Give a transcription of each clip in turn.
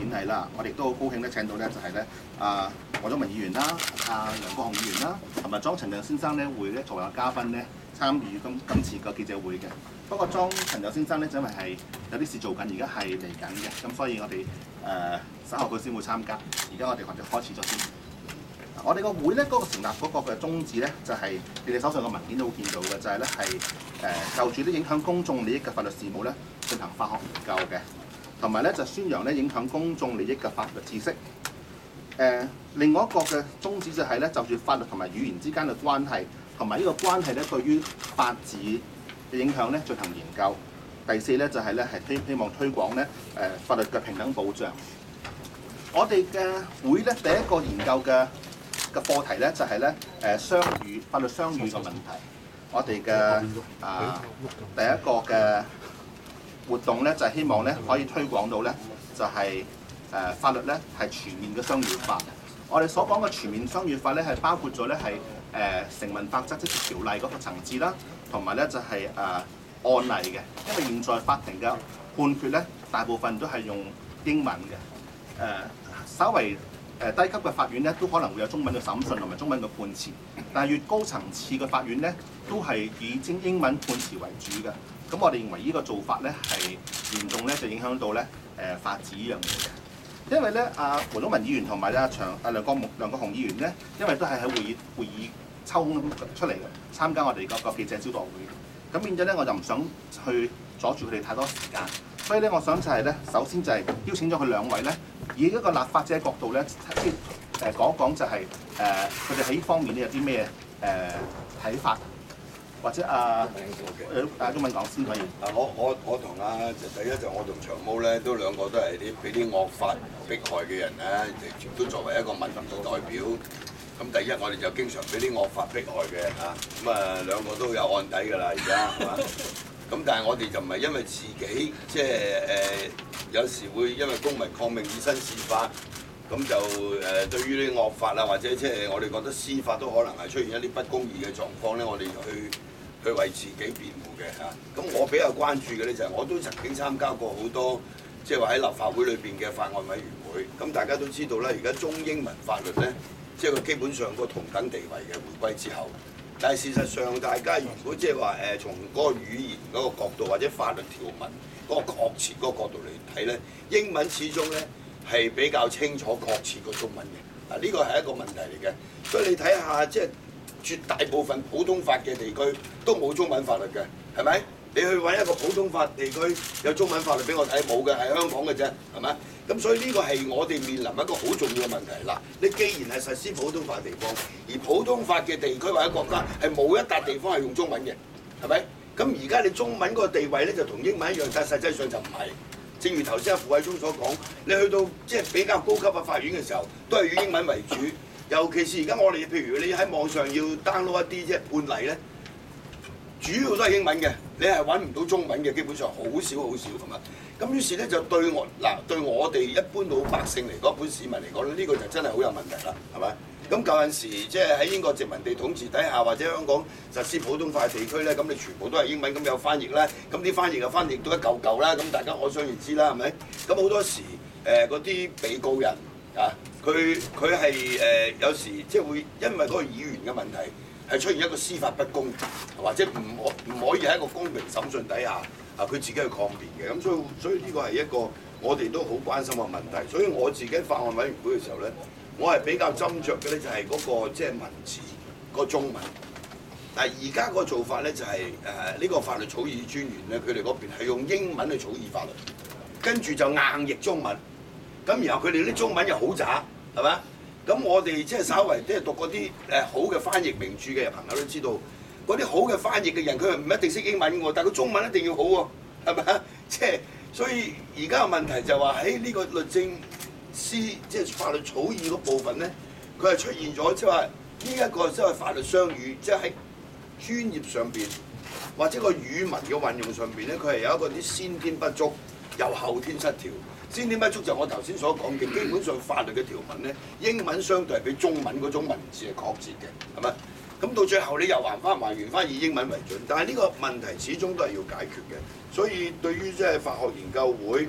典禮啦，我哋都好高興咧請到咧就係咧黃毓民議員啦、梁國雄議員啦，同埋莊陳亮先生咧會咧作為嘉賓咧參與今次個記者會嘅。不過莊陳亮先生咧因為係有啲事做緊，而家係嚟緊嘅，咁所以我哋稍後佢先會參加。而家我哋開始咗先。我哋個會咧嗰個成立嗰個嘅宗旨咧，就係你哋手上嘅文件都會見到嘅，就係咧係就住啲影響公眾利益嘅法律事務咧進行法學研究嘅，同埋咧就宣揚咧影響公眾利益嘅法律知識。另外一個嘅宗旨就係咧就住法律同埋語言之間嘅關係，同埋呢個關係咧對於法治嘅影響咧進行研究。第四咧就係咧係希望推廣咧法律嘅平等保障。我哋嘅會咧第一個研究嘅課題咧就係咧雙語法律雙語嘅問題。我哋嘅第一個嘅活動咧就係希望咧可以推廣到咧就係法律咧係全面嘅雙語化。我哋所講嘅全面雙語化咧係包括咗咧係成文法則即係條例嗰個層次啦，同埋咧就係案例嘅。因為現在法庭嘅判決咧大部分都係用英文嘅，稍為低級嘅法院咧都可能會有中文嘅審訊同埋中文嘅判詞，但係越高層次嘅法院咧都係以英文判詞為主嘅。咁我哋認為呢個做法咧係嚴重咧就影響到咧法治呢樣嘢嘅。因為咧黃毓民議員同埋梁國雄議員咧，因為都係喺會議抽空出嚟嘅參加我哋嗰個記者招待會，咁變咗咧我就唔想去阻住佢哋太多時間，所以咧我想就係咧首先就係邀請咗佢兩位咧，以一個立法者角度咧，即係講一講就係佢哋喺呢方面咧有啲咩睇法，或者中文講先可以。 我同第一就我同長毛咧，都兩個都係俾啲惡法迫害嘅人咧，亦都作為一個民意代表。咁第一我哋就經常俾啲惡法迫害嘅嚇，咁兩個都有案底㗎啦，而家係嘛？咁但係我哋就唔係因為自己即係有時會因為公民抗命以身試法，咁就對於啲惡法啊，或者即係我哋覺得司法都可能係出現一啲不公義嘅狀況咧，我哋去為自己辯護嘅嚇。咁我比較關注嘅咧就係我都曾經參加過好多即係話喺立法會裏邊嘅法案委員會。咁大家都知道咧，而家中英文法律咧，即係佢基本上個同等地位嘅回歸之後。但係事實上，大家如果即係話從嗰個語言嗰個角度，或者法律條文嗰個確切嗰個角度嚟睇咧，英文始終咧係比較清楚確切過中文嘅。嗱，呢個係一個問題嚟嘅。所以你睇下，即係絕大部分普通法嘅地區都冇中文法律嘅，係咪？你去揾一個普通法地區有中文法律俾我睇，冇嘅，係香港嘅啫，係咪？咁所以呢個係我哋面臨一個好重要嘅問題。嗱，你既然係實施普通法地方，而普通法嘅地區或者國家係冇一笪地方係用中文嘅，係咪？咁而家你中文嗰個地位咧就同英文一樣，但係實際上就唔係。正如頭先阿傅偉忠所講，你去到即係比較高級嘅法院嘅時候，都係以英文為主。尤其是而家我哋譬如你喺網上要 download 一啲即係判例咧，主要都係英文嘅，你係揾唔到中文嘅，基本上好少咁嘛。咁於是咧就對我哋一般老百姓嚟講，一般市民嚟講咧，呢個就真係好有問題啦，係咪？咁舊陣時即係喺英國殖民地統治底下，或者香港實施普通法地區咧，咁你全部都係英文，咁有翻譯啦，咁啲翻譯又翻譯到一嚿嚿啦，咁大家可想而知啦，係咪？咁好多時嗰啲被告人啊，佢係有時即係會因為嗰個議員嘅問題，係出現一個司法不公，或者唔可以喺一個公平審訊底下佢自己去抗辯嘅。咁所以呢個係一個我哋都好關心嘅問題。所以我自己法案委員會嘅時候咧，我係比較斟酌嘅咧就係嗰個即係文字個中文。但係而家個做法咧就係呢個法律草擬專員咧，佢哋嗰邊係用英文去草擬法律，跟住就硬譯中文。咁然後佢哋啲中文又好渣，係咪？咁我哋即係稍為即係讀嗰啲好嘅翻譯名著嘅朋友都知道，嗰啲好嘅翻譯嘅人佢唔一定識英文喎，但係佢中文一定要好喎，係咪啊？即係所以而家嘅問題就係話喺呢個律政司即係法律草擬嗰部分咧，佢係出現咗即係話呢一個即係法律雙語，即係喺專業上邊或者個語文嘅運用上邊咧，佢係有一個啲先天不足，又後天失調。先天不足就我頭先所講嘅，基本上法律嘅條文咧，英文相對係比中文嗰種文字係確切嘅，係咪？咁到最後你又還原翻以英文為準，但係呢個問題始終都係要解決嘅。所以對於即係法學研究會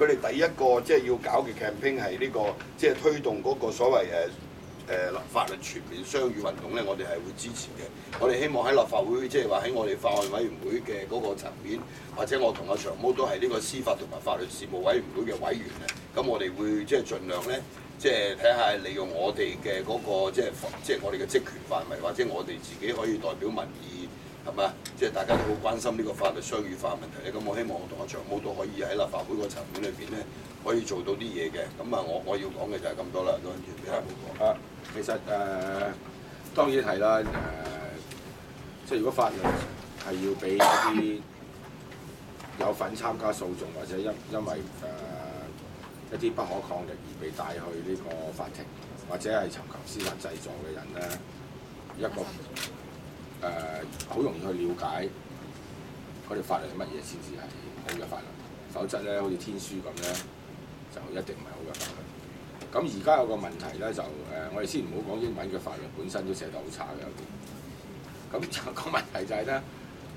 佢哋第一個即係要搞嘅 campaign 係呢個即係推動嗰個所謂法律全面雙語運動咧，我哋係會支持嘅。我哋希望喺立法會，即係話喺我哋法案委員會嘅嗰個層面，或者我同阿長毛都係呢個司法同埋法律事務委員會嘅委員啊。咁我哋會即係盡量咧，即係睇下利用我哋嘅嗰個即係我哋嘅職權範圍，或者我哋自己可以代表民意，係嘛？即係大家都好關心呢個法律雙語化問題咧。咁我希望我同阿長毛都可以喺立法會個層面裏邊咧，可以做到啲嘢嘅。咁啊，我要講嘅就係咁多啦。多謝俾阿毛講。 其實當然係啦，即係如果法律係要俾一啲有份參加訴訟或者因為一啲不可抗力而被帶去呢個法庭，或者係尋求司法濟助嘅人咧，一個好容易去了解嗰條法律係乜嘢先至係好嘅法律，否則咧好似天書咁咧，就一定唔係好嘅法律。咁而家有個問題咧，就我哋先唔好講英文嘅法律本身都寫得好差嘅有啲。咁個問題就係咧，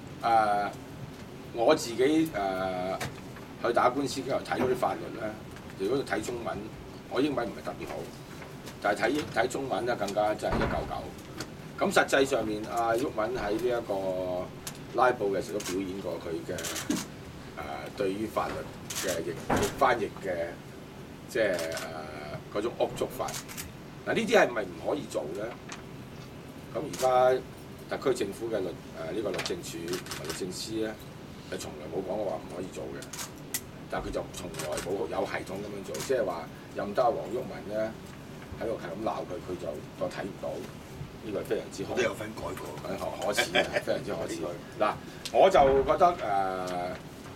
我自己去打官司嗰陣睇嗰啲法律咧，如果睇中文，我英文唔係特別好，但係睇中文咧更加真係一嚿嚿。咁實際上面，阿毓民喺呢一個拉布嘅時候都表演過佢嘅對於法律嘅譯翻譯嘅，即係嗰種屋觸法。嗱呢啲係咪唔可以做咧？咁而家特區政府嘅呢個律政處同埋律政司咧，就從來冇講過話唔可以做嘅，但係佢就從來冇有系統咁樣做，即係話任得黃毓民咧喺度係咁鬧佢，佢就當睇唔到。呢個係非常之好， 都有份改過， 可恥嘅，非常之可恥。嗱，我就覺得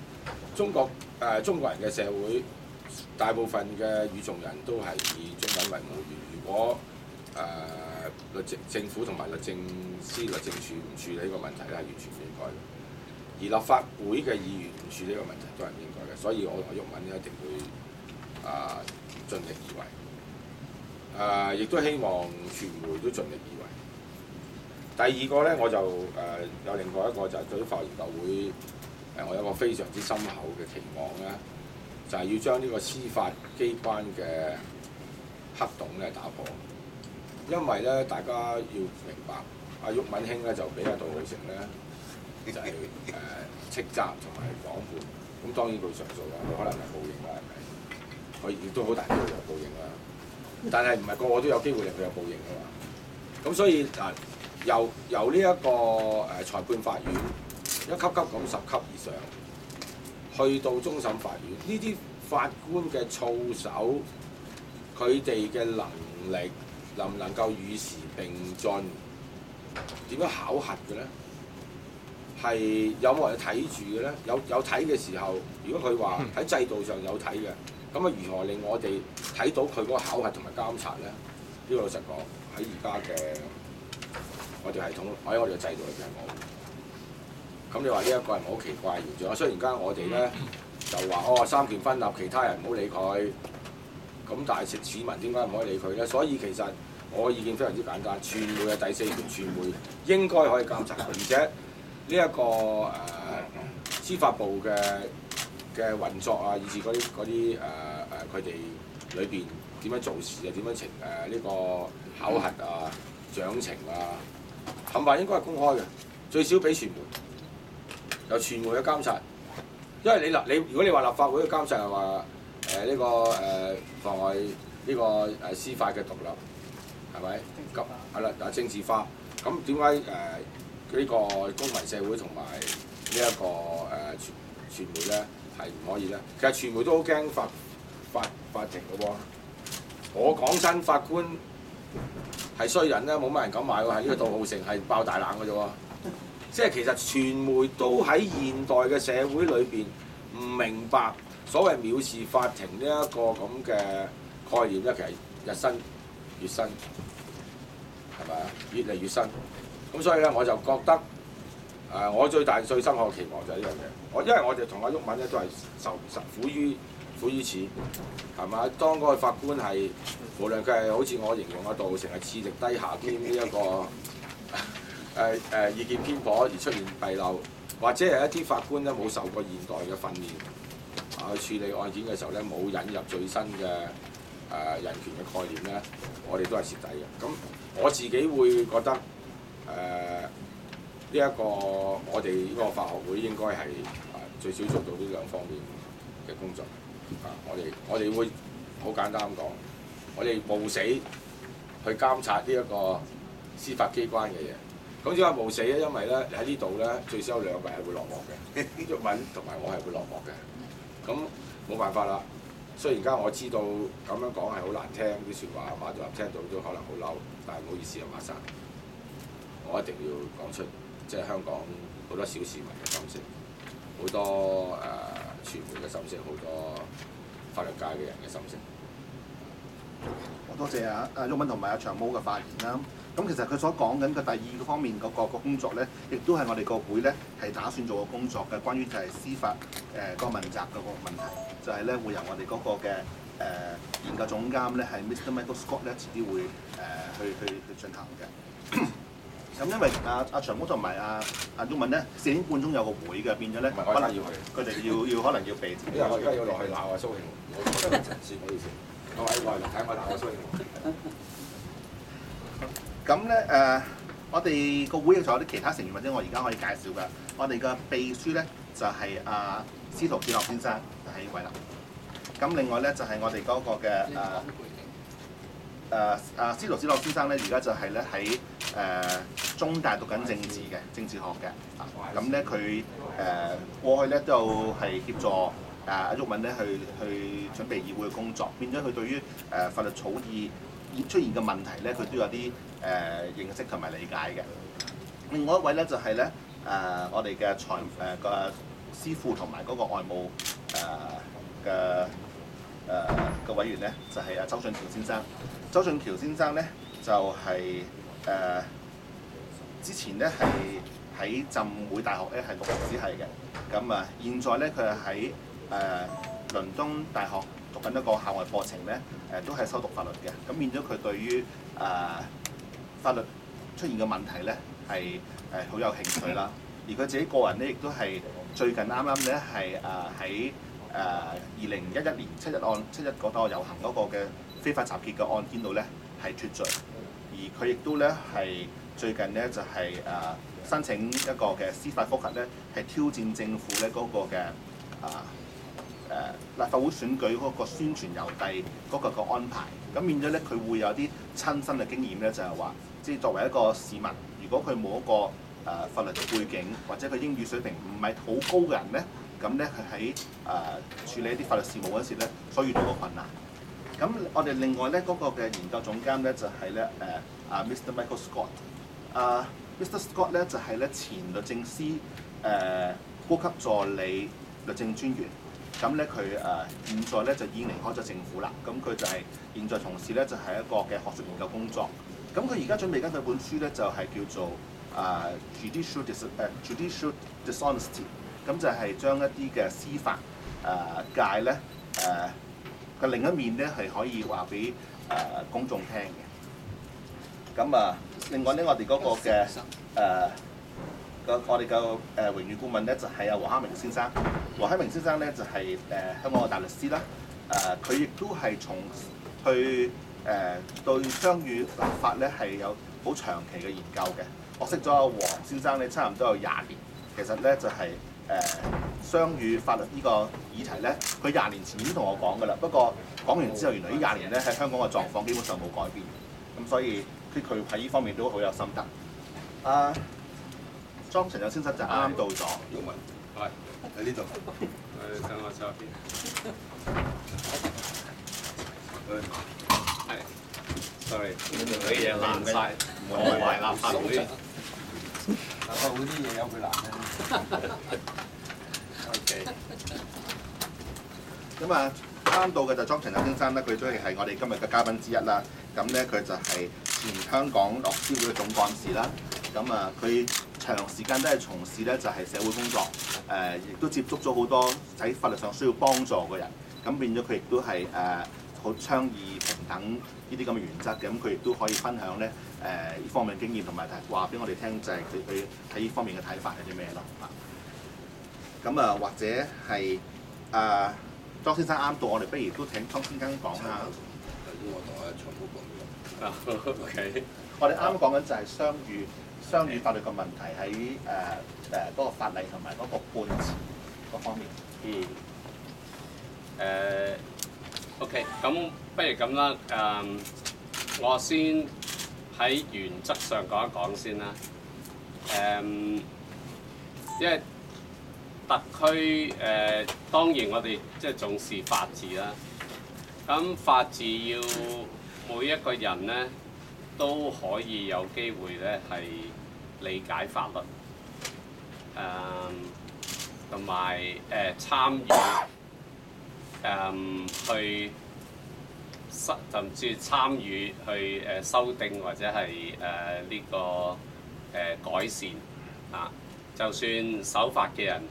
中國人嘅社會，大部分嘅語眾人都係以中文為母語。如果政府同埋律政司、律政處唔處理呢個問題咧，係完全唔應該嘅。而立法會嘅議員唔處理呢個問題都係唔應該嘅。所以我同毓民一定會盡力而為。亦都希望傳媒都盡力而為。第二個咧，我就有另外一個就係對於法律研究會我有一個非常之深厚嘅期望咧，就係要將呢個司法機關嘅黑洞咧打破。因為咧，大家要明白，阿毓民兄咧就俾阿杜浩成咧就係斥責同埋講判。咁當然佢上訴啦，佢可能係報應啦，係咪？佢亦都好大機會有報應啦。但係唔係個個都有機會令佢有報應㗎嘛？咁所以由呢一個裁判法院一級級咁10級以上，去到終審法院，呢啲法官嘅操守，佢哋嘅能力能唔能夠與時並進？點樣考核嘅咧？係有冇人睇住嘅咧？有睇嘅時候，如果佢話喺制度上有睇嘅，咁啊如何令我哋睇到佢嗰個考核同埋監察咧？呢個老實講喺而家嘅我哋系統喺我哋嘅制度裏邊係冇。咁你話呢一個係咪好奇怪現象啊？雖然間我哋咧就話三權分立，其他人唔好理佢。咁但係市民點解唔可以理佢咧？所以其實我嘅意見非常之簡單，傳媒係第四權，傳媒應該可以監察佢，而且呢一個司法部嘅運作啊，以至嗰啲佢哋裏邊點樣做事啊，點樣呢個考核啊、獎懲啊，冚唪唥應該係公開嘅，最少俾傳媒由傳媒嘅監察，因為你如果你話立法會嘅監察係話呢個妨礙呢個司法嘅獨立，係咪？咁係啦，嗱政治化，咁點解呢個公民社會同埋呢一個傳媒咧係唔可以咧？其實傳媒都好驚法庭嘅喎。我講真，法官係衰人咧，冇乜人敢買喎。係呢個杜浩成係爆大冷嘅啫喎。即係其實傳媒都喺現代嘅社會裏邊唔明白所謂藐視法庭呢一個咁嘅概念咧，其實日新月新，係咪啊？越嚟越新。咁所以咧，我就覺得我最深刻嘅期望就係呢樣嘢。因為我哋同阿毓民咧都係苦於此，係嘛？當嗰個法官係無論佢係好似我形容阿杜浩成係智力低下兼呢一個意見偏頗而出現弊漏，或者係一啲法官咧冇受過現代嘅訓練， 去處理案件嘅時候咧，冇引入最新嘅人權嘅概念咧，我哋都係蝕底嘅。咁我自己會覺得呢一個我哋呢個法學會應該係最少做到呢兩方面嘅工作。我哋會好簡單咁講，我哋冒死去監察呢一個司法機關嘅嘢。咁點解冒死咧？因為咧喺呢度咧最少有兩個人係會落幕嘅，毓民同埋我係會落幕嘅。咁冇辦法啦。雖然而家我知道咁樣講係好難聽啲説話，馬道立聽到都可能好嬲，但係唔好意思啊，馬生，我一定要講出即係香港好多小市民嘅心聲，好多傳媒嘅心聲，好多法律界嘅人嘅心聲。 好多謝阿毓民同埋阿長毛嘅發言啦。咁其實佢所講緊嘅第二個方面嗰個工作咧，亦都係我哋個會咧係打算做嘅工作嘅，關於就係司法個問責嗰個問題，就係咧會由我哋嗰個嘅研究總監咧係 Mr. Michael Scott 咧遲啲會去進行嘅。咁因為阿長毛同埋阿毓民咧4點半鐘有個會嘅，變咗咧可能佢哋要可能要避。 因為我而家要落去鬧阿蘇慶，我覺得陳先唔好意思，各位來睇我鬧阿蘇慶。 咁咧我哋個會仲有啲其他成員，或者我而家可以介紹嘅。我哋嘅秘書咧就係阿司徒子樂先生喺維立。咁另外咧就係我哋嗰個嘅司徒子樂先生咧，而家就係咧喺中大讀緊政治學嘅。咁咧佢過去咧都係協助阿毓民咧去準備議會嘅工作，變咗佢對於法律草擬出現嘅問題咧，佢都有啲認識同埋理解嘅。另外一位咧就係咧我哋嘅個司庫同埋嗰個外務嘅委員咧，就係周俊橋先生。周俊橋先生咧就係之前咧係喺浸會大學咧係讀歷史系嘅，咁現在咧佢係喺倫敦大學讀緊一個校外課程咧，都係修讀法律嘅，咁變咗佢對於法律出現嘅問題咧係好有興趣啦。而佢自己個人咧亦都係最近啱啱咧係喺2011年七一嗰個遊行嗰個嘅非法集結嘅案件度咧係脫罪，而佢亦都咧係最近咧就係申請一個嘅司法覆核咧，係挑戰政府咧嗰個嘅立法會選舉嗰個宣傳郵遞嗰個嘅安排，咁變咗咧佢會有啲親身嘅經驗咧，就係話，即係作為一個市民，如果佢冇一個法律嘅背景，或者佢英語水平唔係好高嘅人咧，咁咧佢喺處理一啲法律事務嗰時咧，所遇到個困難。咁我哋另外咧嗰個嘅研究總監咧就係咧Mr. Michael Scott。Mr. Scott 咧就係咧前律政司高級助理律政專員。咁咧佢現在咧就已經離開咗政府啦。咁佢就係現在從事咧就係一個嘅學術研究工作。咁佢而家準備緊佢本書咧就係叫做Judicial Dishonesty。咁就係將一啲嘅司法界咧嘅另一面咧係可以話俾公眾聽嘅。咁另外咧我哋嗰個嘅我哋嘅榮譽顧問咧就係阿黃克明先生。黃克明先生咧就係香港嘅大律師啦。佢亦都係去對雙語立法咧係有好長期嘅研究嘅。我識咗阿黃先生咧差唔多有20年。其實咧就係雙語法律呢個議題咧，佢20年前已經同我講㗎啦。不過講完之後，原來呢20年咧喺香港嘅狀況基本上冇改變。咁所以佢喺呢方面都好有心得。莊陳友先生就啱啱到咗。 毓民係喺呢度。 等我收邊。係。sorry，啲嘢爛晒，我係立法會。 立法會啲嘢有佢難咧。 OK。 咁啱到嘅就莊陳友先生咧，佢都係我哋今日嘅嘉賓之一啦。咁咧佢就係前香港律師會嘅總幹事啦。咁佢長時間都係從事咧就係社會工作，亦都接觸咗好多喺法律上需要幫助嘅人。咁變咗佢亦都係好倡議平等呢啲咁嘅原則嘅。咁佢亦都可以分享咧呢方面嘅經驗，同埋話俾我哋聽，就係佢喺呢方面嘅睇法係啲咩咯。咁或者係莊先生啱到，我哋不如都請莊先生講下。 頭先我同阿長毛講咗。 啊，OK。 我哋啱啱講緊就係雙語法律嘅問題喺嗰個法例同埋嗰個判詞嗰方面。 OK，咁不如咁啦，我先喺原則上講一講先啦。因為特區當然我哋即係重視法治啦。咁法治要每一個人咧都可以有機會咧係理解法律，同埋參與。去甚至參與去修訂或者係呢個改善啊，就算守法嘅人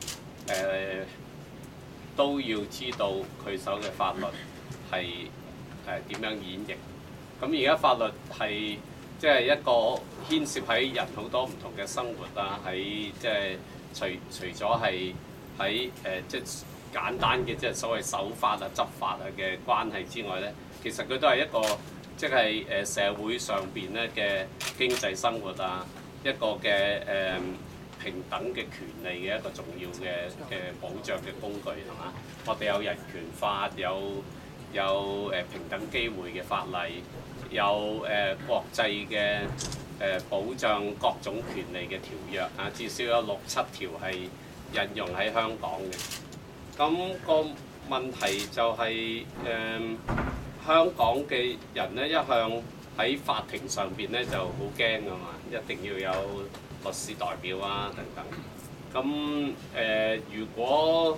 都要知道佢守嘅法律係點樣演繹。咁而家法律係即係一個牽涉喺人好多唔同嘅生活啦，喺即係除咗係喺即係簡單嘅即係所謂守法啊、執法啊嘅關係之外咧，其實佢都係一個即係社會上邊咧嘅經濟生活啊，一個嘅平等嘅權利嘅一個重要嘅保障嘅工具係嘛？我哋有人權法，有平等機會嘅法例，有國際嘅保障各種權利嘅條約啊，至少有6-7條係引用喺香港嘅。咁個問題就係香港嘅人咧一向喺法庭上邊咧就好驚㗎嘛，一定要有律師代表啊等等。咁如果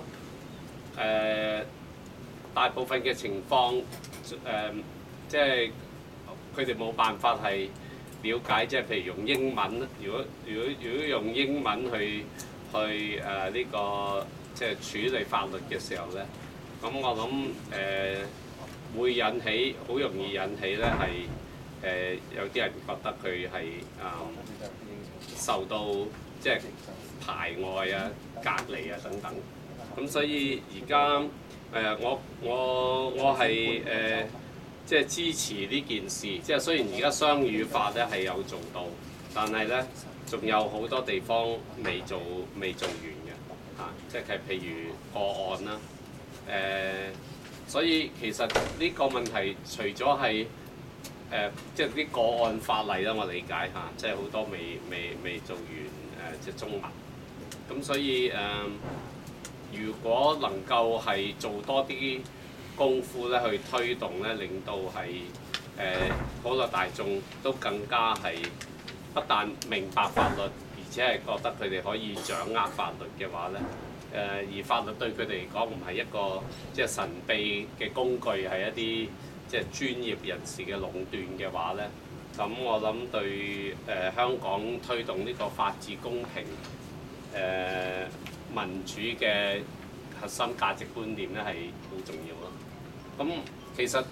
大部分嘅情況即係佢哋冇辦法係了解，即係譬如用英文，如果用英文去呢個即係處理法律嘅時候咧，咁我諗會引起好容易引起咧係有啲人覺得佢係受到即係排外啊、隔離啊等等。咁所以而家我係即係支持呢件事。即係雖然而家雙語法咧係有做到，但係咧仲有好多地方未做完嘅。即係譬如個案啦，所以其實呢個問題除咗係即係啲個案法例啦，我理解嚇，即係好多未做完即係中文，咁所以如果能夠係做多啲功夫咧，去推動咧，令到係普羅大眾都更加係不但明白法律，而且係覺得佢哋可以掌握法律嘅話咧，而法律對佢哋嚟講唔係一個即係神秘嘅工具，係一啲即係專業人士嘅壟斷嘅話咧，咁我諗對香港推動呢個法治公平民主嘅核心價值觀念咧係好重要咯。咁其實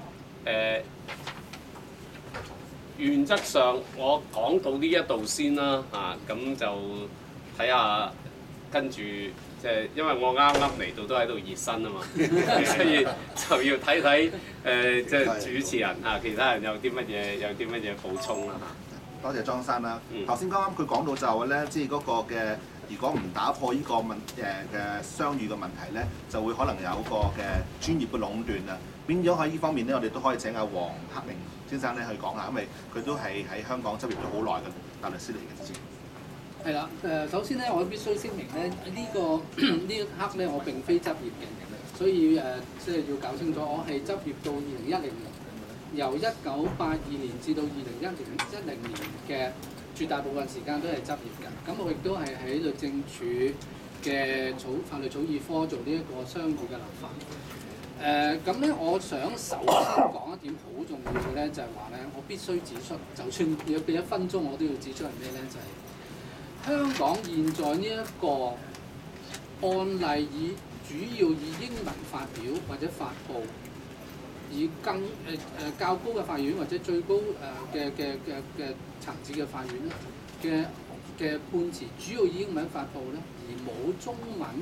原則上我講到呢一度先啦嚇，咁就睇下跟住即係因為我啱啱嚟到都喺度熱身啊嘛，所以就要睇睇即係主持人嚇其他人有啲乜嘢補充啦嚇。 多謝莊生啦。頭先啱啱佢講到就係咧，即係嗰個嘅，如果唔打破呢個嘅雙語嘅問題咧，就會可能有個嘅專業嘅壟斷啊。變咗喺呢方面咧，我哋都可以請阿黃克明先生咧去講下，因為佢都係喺香港執業咗好耐嘅大律師嚟嘅之前。 係啦，首先咧，我必須聲明咧，呢一刻咧，我並非執業嘅，所以即係要搞清楚，我係執業到2010年，由1982年至到2010年嘅絕大部分時間都係執業嘅。咁我亦都係喺律政處嘅法律草擬科做呢一個雙語嘅立法。咁咧，我想首先講一點好重要嘅咧，就係話咧，我必須指出，就算要俾1分鐘，我都要指出係咩咧？就係香港現在呢一個案例主要以英文發表或者發布，而較高嘅法院或者最高嘅層次嘅法院咧嘅判詞主要以英文發布咧，而冇中文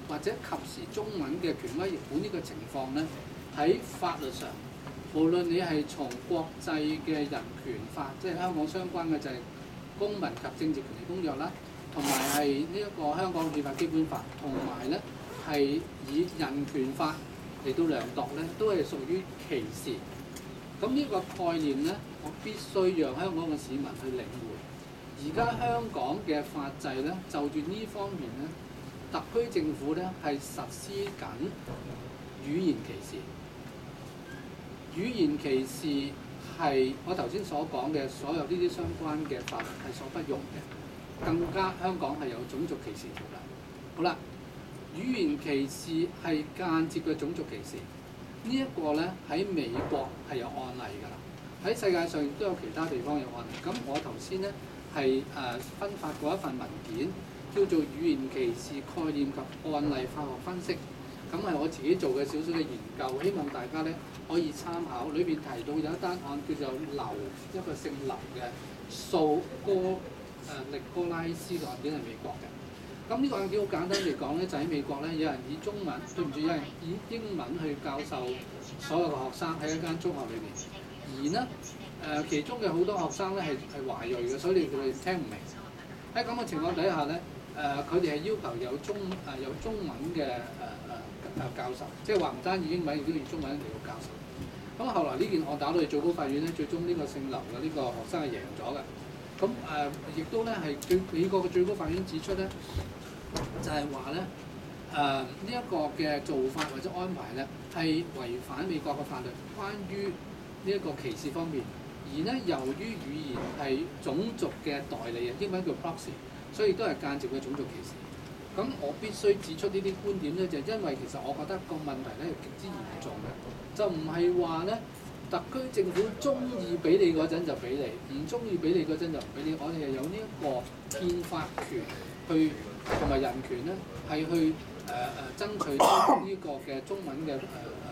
或者及時中文嘅權威譯本呢個情況咧，喺法律上，無論你係從國際嘅人權法，即係香港相關嘅就係《公民及政治權利公約》啦，同埋係呢一個香港憲法基本法，同埋咧係以人權法嚟到量度咧，都係屬於歧視。咁呢個概念咧，我必須讓香港嘅市民去領會。而家香港嘅法制咧，就住呢方面咧，特區政府咧係實施緊語言歧視。語言歧視係我頭先所講嘅所有呢啲相關嘅法律係所不容嘅。更加香港係有種族歧視條例。好啦，語言歧視係間接嘅種族歧視。呢一個咧喺美國係有案例㗎啦，喺世界上亦都有其他地方有案例。咁我頭先咧係分發過一份文件，叫做《語言歧視概念及案例化學分析》。咁係我自己做嘅少少嘅研究，希望大家咧可以參考。裏邊提到有一單案叫做劉，一個姓劉嘅素哥力哥拉斯嘅案件係美國嘅。咁呢個案件好簡單嚟講咧，就喺美國咧，有人以中文，對唔住，有人以英文去教授所有嘅學生喺一間中學裏邊。而呢，其中嘅好多學生咧係華裔嘅，所以佢哋聽唔明。喺咁嘅情況底下咧，佢哋係要求有中文嘅教授，即係話唔單止英文，亦都要中文嚟到教授。咁後來呢件案打到嚟最高法院咧，最終呢個姓劉嘅呢個學生係贏咗嘅。咁亦都咧係美國嘅最高法院指出咧，就係話咧呢一個嘅做法或者安排咧係違反美國嘅法律，關於呢一個歧視方面。而咧由於語言係種族嘅代理啊，英文叫 proxy， 所以都係間接嘅種族歧視。咁我必須指出呢啲觀點咧，就因為其實我覺得個問題咧係極之嚴重嘅，就唔係話咧特區政府中意俾你嗰陣就俾你，唔中意俾你嗰陣就唔俾你。我哋係有呢一個憲法權去同埋人權咧，係去爭取呢個嘅中文嘅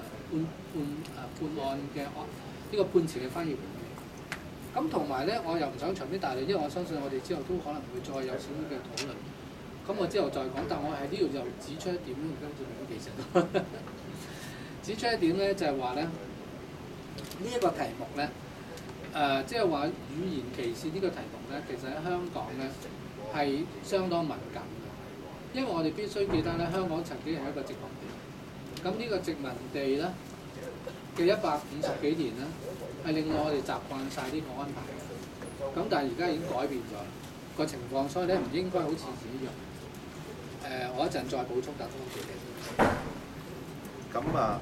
判案嘅呢個判詞嘅翻譯權。咁同埋咧，我又唔想長篇大論，因為我相信我哋之後都可能會再有少少嘅討論。咁我之後再講，但我喺呢度就指出一點咧，跟住其實指出一點咧，就係話咧呢一個題目咧，即係話語言歧視呢個題目咧，其實喺香港咧係相當敏感嘅，因為我哋必須記得咧，香港曾經係一個殖民地，咁呢個殖民地咧嘅150幾年咧，係令到我哋習慣晒呢個安排嘅。咁但係而家已經改變咗個情況，所以咧唔應該好似以前一樣。我一陣再補充答多幾句。 咁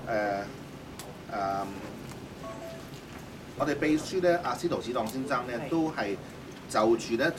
我哋秘書咧，阿司徒子當先生咧，都係就住咧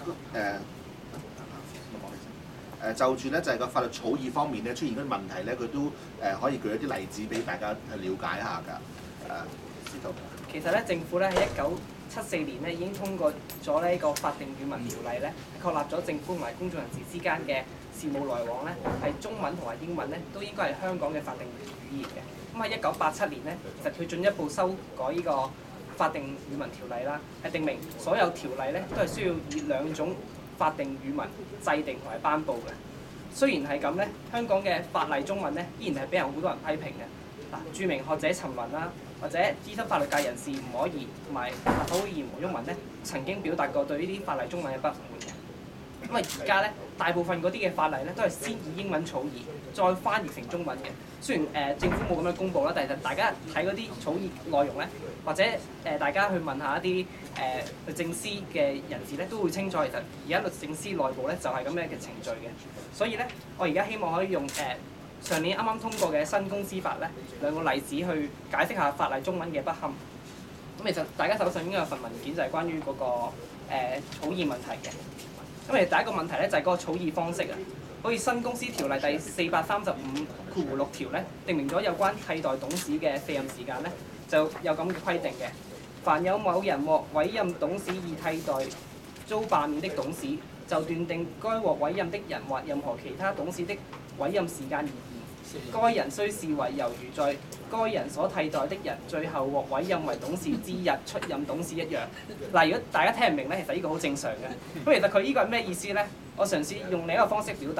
就住咧就係個法律草擬方面咧出現嗰啲問題咧，佢都可以舉一啲例子俾大家去了解下㗎。司徒。 其實咧，政府咧喺1974年咧已經通過咗呢個法定語文條例咧，確立咗政府同埋公眾人士之間嘅事務來往咧，係中文同埋英文咧都應該係香港嘅法定語言嘅。咁喺1987年咧，其實佢進一步修改呢個法定語文條例啦，係定明所有條例咧都係需要以2種法定語文制定同埋頒布嘅。雖然係咁咧，香港嘅法例中文咧依然係俾人好多人批評嘅。嗱，著名學者陳雲啦，或者資深法律界人士吳靄儀同埋立法會議員黃毓民咧，曾經表達過對呢啲法例中文嘅不滿嘅。咁而家咧，大部分嗰啲嘅法例咧都係先以英文草擬，再翻譯成中文嘅。雖然政府冇咁樣公佈啦，但係大家睇嗰啲草擬內容咧，或者大家去問下一啲律政司嘅人士咧，都會清楚其實而家律政司內部咧就係咁樣嘅程序嘅。所以咧，我而家希望可以用上年啱啱通過嘅新公司法咧2個例子去解釋下法例中文嘅不堪。咁其實大家手上應該有份文件就係關於嗰個草擬問題嘅。咁其實第一個問題咧就係嗰個草擬方式啊。好似新公司條例第435(6) 條咧，定明咗有關替代董事嘅卸任時間咧，就有咁嘅規定嘅。凡有某人獲委任董事以替代遭罷免的董事，就斷定該獲委任的人或任何其他董事的委任時間而言，該人須視為猶如在該人所替代的人最後獲委任為董事之日出任董事一樣。嗱，如果大家聽唔明咧，其實呢個好正常嘅。咁其實佢呢個係咩意思咧？我嘗試用另一個方式表達。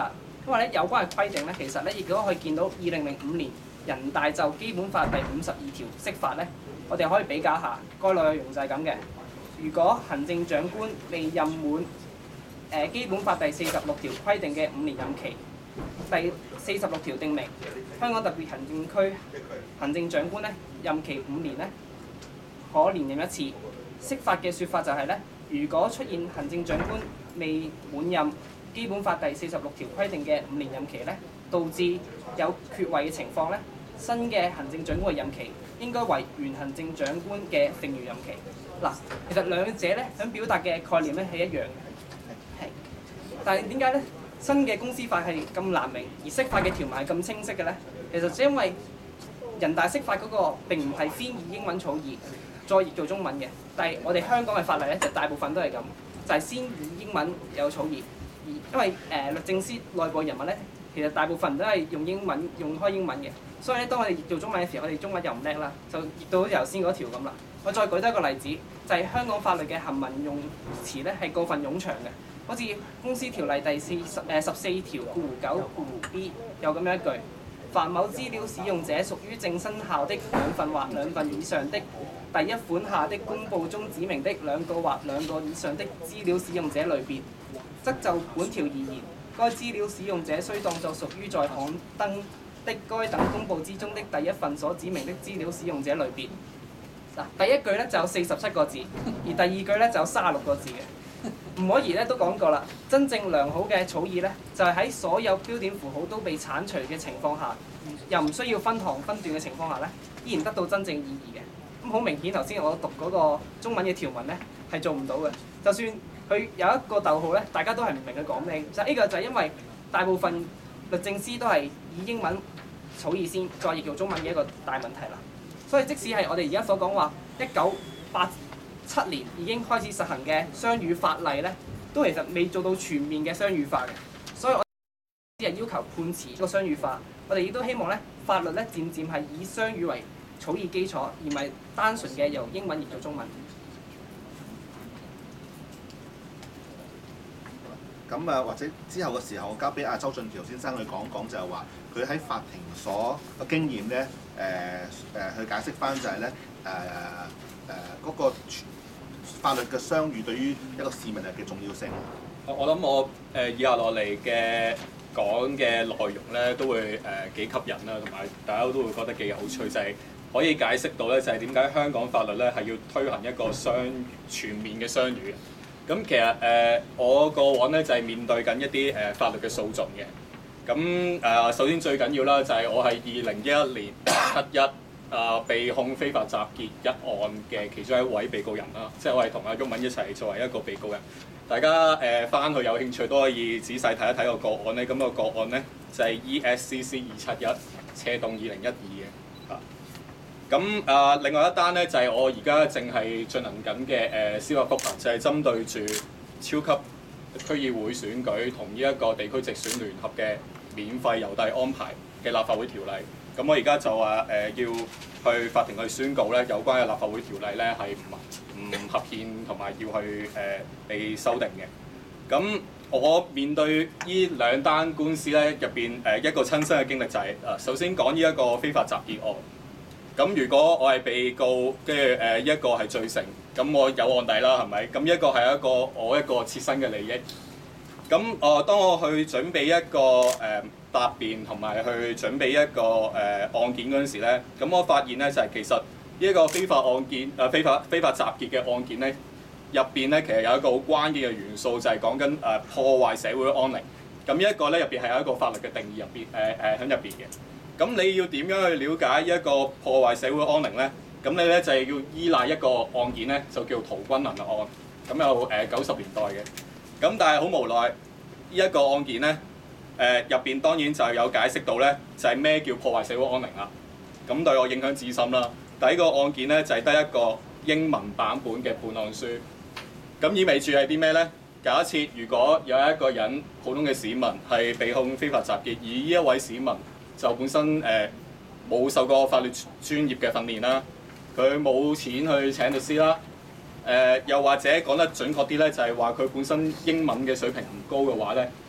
因為咧有關嘅規定咧，其實咧亦都可以見到2005年人大就基本法第52條釋法咧，我哋可以比較下，該內容就係咁嘅。如果行政長官未任滿基本法第46條規定嘅5年任期，第46條定明香港特別行政區行政長官咧任期5年咧可連任一次。釋法嘅説法就係咧，如果出現行政長官未滿任基本法第46條規定嘅5年任期咧，導致有缺位嘅情況咧，新嘅行政長官嘅任期應該為原行政長官嘅剩餘任期。嗱，其實兩者咧想表達嘅概念咧係一樣嘅，係。但係點解咧新嘅公司法係咁難明，而釋法嘅條文係咁清晰嘅咧？其實只因為人大釋法嗰個並唔係先以英文草擬，再譯做中文嘅。但係我哋香港嘅法例咧，就大部分都係咁，就係先以英文有草擬。而因為律政司內部人物咧，其實大部分都係用英文用開英文嘅，所以咧當我哋譯做中文嘅時候，我哋中文又唔叻啦，就譯到好似頭先嗰條咁啦。我再舉多一個例子，就係香港法律嘅行文用詞咧係過分冗長嘅，好似公司條例第14條9b 有咁樣一句：凡某資料使用者屬於正生效的2份或2份以上的第1款下的公佈中指明的2個或2個以上的資料使用者類別，則就本條而言，該資料使用者須當作屬於在刊登的該等公佈之中的第1份所指明的資料使用者類別。嗱，第一句咧就有47個字，而第二句咧就有36個字嘅。吳靄儀咧都講過啦，真正良好嘅草擬咧，就係喺所有標點符號都被剷除嘅情況下，又唔需要分行分段嘅情況下咧，依然得到真正意義嘅。咁好明顯，頭先我讀嗰個中文嘅條文咧係做唔到嘅。就算佢有一個逗號咧，大家都係唔明佢講咩。就呢個就係因為大部分律政司都係以英文草擬先，再譯做中文嘅一個大問題啦。所以即使係我哋而家所講話1987年已經開始實行嘅雙語法例咧，都其實未做到全面嘅雙語化嘅。所以我只係要求判詞個雙語化，我哋亦都希望咧法律咧漸漸係以雙語為草擬基礎，而唔係單純嘅由英文譯做中文。 咁啊，或者之後嘅時候，我交俾阿周俊橋先生去講講，就係話佢喺法庭所嘅經驗咧，去解釋翻就係咧，嗰個法律嘅雙語對於一個市民嘅重要性。 我諗我以下落嚟嘅講嘅內容咧，都會幾吸引啦，同埋大家都會覺得幾有趣，就係可以解釋到咧，就係點解香港法律咧係要推行一個全面嘅雙語。咁其實我過往咧就係面對緊一啲法律嘅訴訟嘅。咁首先最緊要啦，就係我係2011年7·1被控非法集結一案嘅其中一位被告人啦，即係我係同阿毓民一齊作為一個被告人。大家翻去有興趣都可以仔細睇一睇個個案咧。咁個個案咧就係 ESCC 271/2012嘅。咁另外一單咧就係我而家正係進行緊嘅司法覆核，就係針對住超級區議會選舉同呢一個地區直選聯合嘅免費郵遞安排嘅立法會條例。咁我而家就話要去法庭去宣告咧，有關嘅立法會條例咧係唔合憲，同埋要去被修訂嘅。咁我面對呢兩單官司咧入邊一個親身嘅經歷就係首先講呢一個非法集結案。咁如果我係被告，跟住一個係罪成，咁我有案底啦，係咪？咁一個係我一個切身嘅利益。咁當我去準備一個答辯同埋去準備一個案件嗰陣時咧，咁我發現咧就係其實呢一個非法案件非法集結嘅案件咧，入邊咧其實有一個好關鍵嘅元素，就係講緊破壞社會安寧。咁呢一個咧入邊係有一個法律嘅定義入邊喺入邊嘅。咁你要點樣去了解一個破壞社會安寧咧？咁你咧就係要依賴一個案件咧，就叫陶君行案。咁有90年代嘅。咁但係好無奈，呢一個案件咧，入邊當然就有解釋到咧，就係咩叫破壞社會安寧啦。咁對我影響至深啦。第一個案件咧就係得一個英文版本嘅判案書。咁意味住係啲咩咧？假設如果有一個人普通嘅市民係被控非法集結，而呢一位市民就本身冇受過法律專業嘅訓練啦，佢冇錢去請律師啦，又或者講得準確啲咧，就係話佢本身英文嘅水平唔高嘅話咧，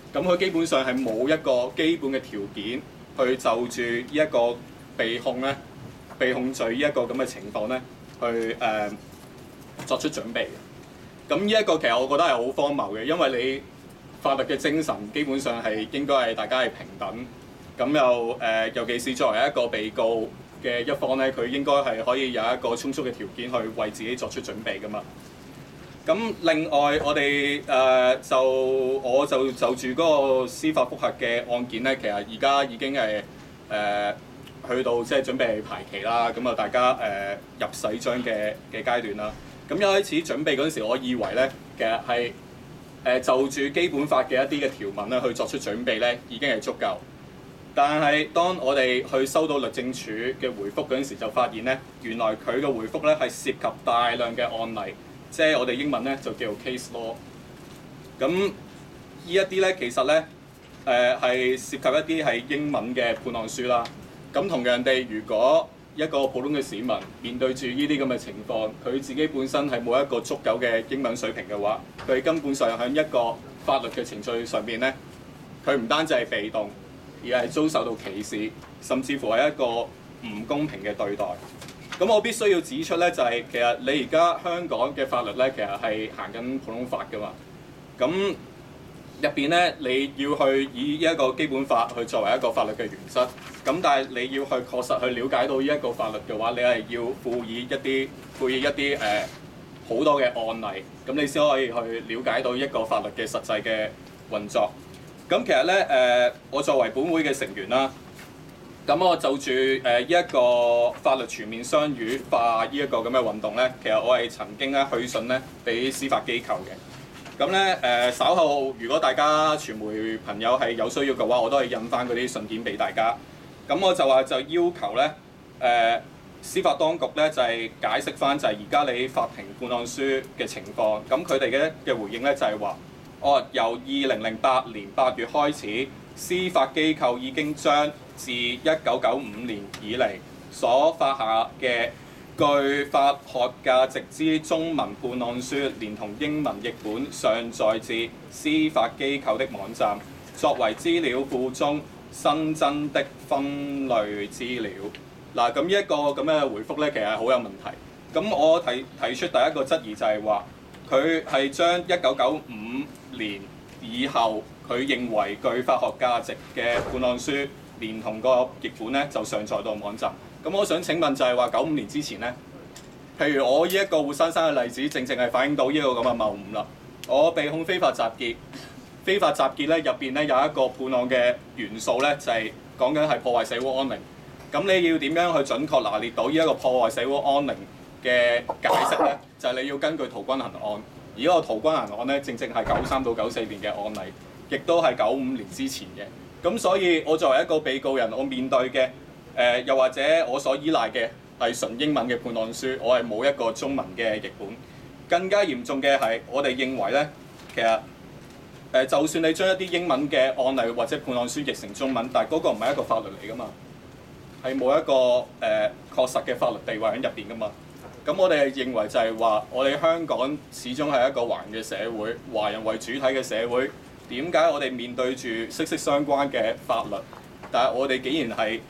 咁佢基本上係冇一個基本嘅條件去就住呢一個被控罪呢一個咁嘅情況咧，去作出準備嘅。咁呢一個其實我覺得係好荒謬嘅，因為你法律嘅精神基本上係應該係大家係平等。咁又尤其是作為一個被告嘅一方咧，佢應該係可以有一個充足嘅條件去為自己作出準備㗎嘛。咁另外我哋我就住嗰個司法覆核嘅案件咧，其實而家已經係去到即係準備排期啦。咁啊大家入誓章嘅階段啦。咁一開始準備嗰陣時，我以為咧其實係就住基本法嘅一啲嘅條文咧去作出準備咧已經係足夠。但係當我哋去收到律政處嘅回覆嗰陣時，就發現咧原來佢嘅回覆咧係涉及大量嘅案例。即係我哋英文咧就叫做 case law。咁呢一啲咧其實咧係涉及一啲係英文嘅判案書啦。咁同樣地，如果一個普通嘅市民面對住呢啲咁嘅情況，佢自己本身係冇一個足夠嘅英文水平嘅話，佢根本上喺一個法律嘅程序上面咧，佢唔單止係被動，而係遭受到歧視，甚至乎係一個唔公平嘅對待。咁我必須要指出咧，就係其實你而家香港嘅法律咧，其實係行緊普通法噶嘛。咁入邊咧，你要去以一個基本法去作為一個法律嘅原則。咁但係你要去確實去了解到呢一個法律嘅話，你係要賦予一啲好多嘅案例，咁你先可以去了解到一個法律嘅實際嘅運作。咁其實咧我作為本會嘅成員啦。咁我就住呢一個法律全面雙語化呢一個咁嘅運動咧，其實我係曾經咧去信咧俾司法機構嘅。咁咧稍後如果大家傳媒朋友係有需要嘅話，我都係印翻嗰啲信件俾大家。咁我就話就要求咧司法當局咧就係解釋翻就係而家你法庭判案書嘅情況。咁佢哋嘅回應咧就係話，由2008年8月開始，司法機構已經將自1995年以嚟所發下嘅具法學價值之中文判案書，連同英文譯本上載至司法機構的網站，作為資料庫中新增的分類資料。嗱，咁呢一個咁嘅回覆咧，其實好有問題。咁我提出第一個質疑就係話，佢係將1995年以後佢認為具法學價值嘅判案書，連同個譯本咧就上載到網站。咁我想請問就係話95年之前咧，譬如我呢一個活生生嘅例子，正係反映到呢個咁嘅謬誤啦。我被控非法集結，非法集結咧入邊咧有一個判案嘅元素咧，就係講緊係破壞社會安寧。咁你要點樣去準確拿捏到呢一個破壞社會安寧嘅解釋咧？就係你要根據陶君行案，而呢個陶君行案咧，正係93到94年嘅案例，亦都係95年之前嘅。咁所以，我作為一個被告人，我面對嘅又或者我所依賴嘅係純英文嘅判案書，我係冇一個中文嘅譯本。更加嚴重嘅係，我哋認為咧，其實就算你將一啲英文嘅案例或者判案書譯成中文，但係嗰個唔係一個法律嚟噶嘛，係冇一個確實嘅法律地位喺入邊噶嘛。咁我哋認為就係話，我哋香港始終係一個華人嘅社會，華人為主體嘅社會。點解我哋面對住息息相關嘅法律，但係我哋竟然係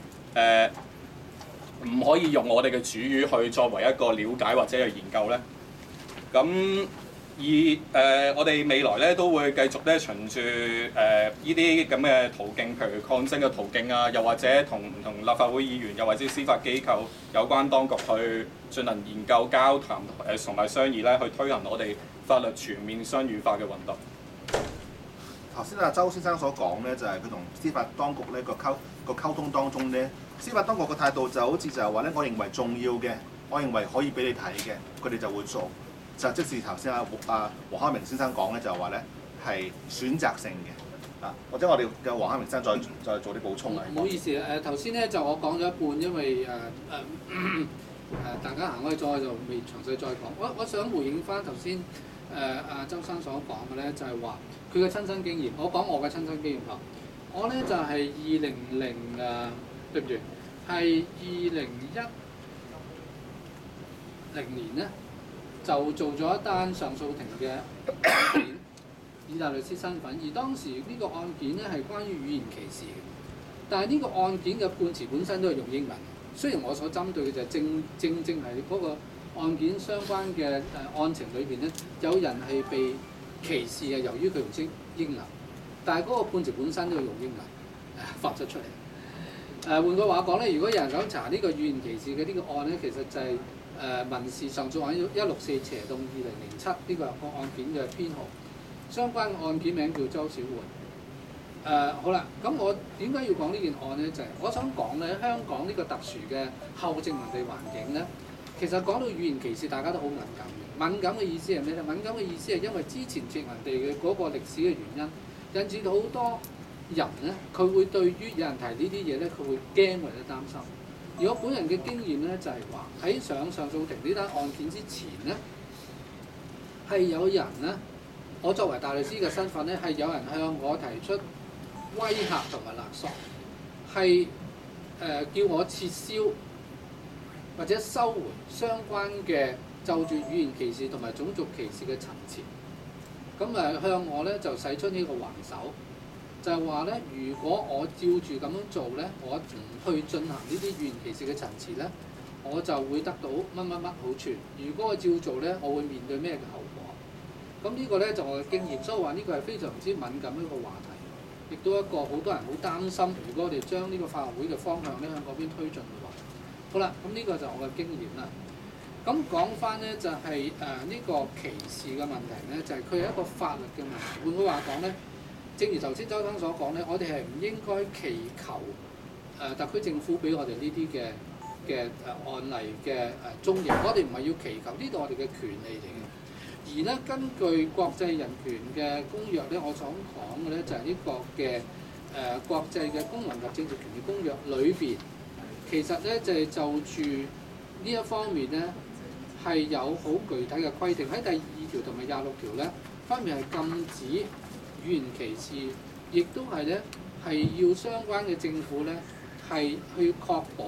唔可以用我哋嘅主語去作為一個了解或者去研究咧？咁我哋未來咧都會繼續咧循住呢啲咁嘅途徑，譬如抗爭嘅途徑啊，又或者同唔同立法會議員，又或者司法機構有關當局去進行研究、交談同埋商議咧，去推行我哋法律全面雙語化嘅運動。 頭先阿周先生所講咧，就係佢同司法當局咧個溝通當中咧，司法當局個態度就好似就係話咧，我認為重要嘅，我認為可以俾你睇嘅，佢哋就會做。就即是頭先阿黃克明先生講咧，就係話咧係選擇性嘅。或者我哋嘅黃克明先生再做啲補充啊。 唔好意思頭先咧就我講咗一半，因為大家行開咗就未詳細再講。我想回應翻頭先阿周生所講嘅咧，就係話佢嘅親身經驗。我講我嘅親身經驗嚇，我咧就係對唔住，係2010年咧就做咗一單上訴庭嘅案件， 意大利律師身份，而當時呢個案件咧係關於語言歧視嘅，但係呢個案件嘅判詞本身都係用英文。雖然我所針對嘅就係正係嗰個案件相關嘅案情裏邊咧，有人係被歧視嘅，由於佢唔識英文，但係嗰個判詞本身都要用英文發咗出嚟。換句話講咧，如果有人想查呢個語言歧視嘅呢個案咧，其實就係民事上訴案164/2007呢個案件嘅編號，相關案件名叫周小媛。好啦，咁我點解要講呢件案咧？就係、我想講咧，香港呢個特殊嘅後殖民地環境咧，其實講到語言歧視，大家都好敏感嘅。敏感嘅意思係咩咧？敏感嘅意思係因為之前殖民地嘅嗰個歷史嘅原因，引致到好多人咧，佢會對於有人提呢啲嘢咧，佢會驚或者擔心。而我本人嘅經驗咧，就係話喺上訴庭呢單案件之前咧，係有人咧，我作為大律師嘅身份咧，係有人向我提出威嚇同埋勒索，係叫我撤銷或者收回相關嘅就住語言歧視同埋種族歧視嘅陳詞。咁向我咧就使出呢個還手。就係話咧，如果我照住咁樣做咧，我唔去進行呢啲語言歧視嘅陳詞咧，我就會得到乜好處。如果我照做咧，我會面對咩嘅後果？咁呢個咧就我嘅經驗，所以話呢個係非常之敏感一個話題，亦都一個好多人好擔心。如果我哋將呢個法學會嘅方向咧向嗰邊推進嘅話，好啦，咁呢個就我嘅經驗啦。咁講翻咧就係呢個歧視嘅問題咧，就係佢係一個法律嘅問題。換句話講咧。正如頭先周生所講咧，我哋係唔應該祈求特區政府俾我哋呢啲嘅案例嘅蹤影，我哋唔係要祈求，呢度我哋嘅權利嚟嘅。而咧根據國際人權嘅公約咧，我想講嘅咧就係呢個嘅國際嘅公民及政治權利公約裏邊，其實咧就係就住呢一方面咧係有好具體嘅規定，喺第2條同埋26條咧分別係禁止語言歧視，亦都係咧係要相關嘅政府咧係去確保